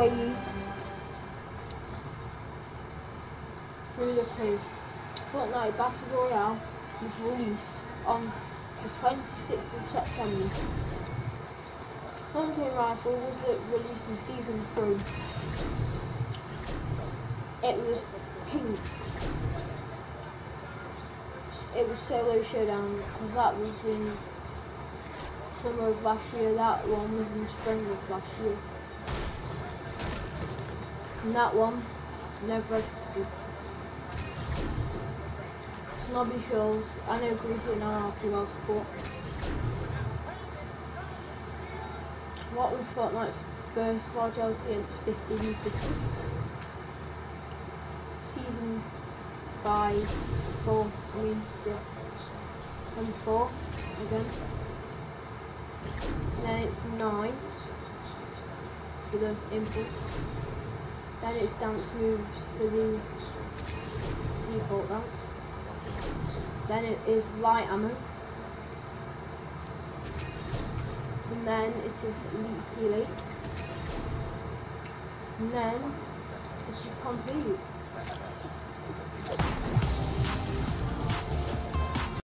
ways through the quiz. Fortnite Battle Royale was released on the 26th of September. Hunting Rifle was released in Season 3. It was pink. It was Solo Showdown because that was in summer of last year. That one was in spring of last year. And that one never existed. Snobby Shoals, I know Greasy and Anarchy well support. What was Fortnite's first large audience? 1550. Season 5, 4, I mean, yeah. And 4 again. And then it's 9 for the impulse. Then it's dance moves for the default dance. Then it is light ammo. And then it is elite. And then it is complete.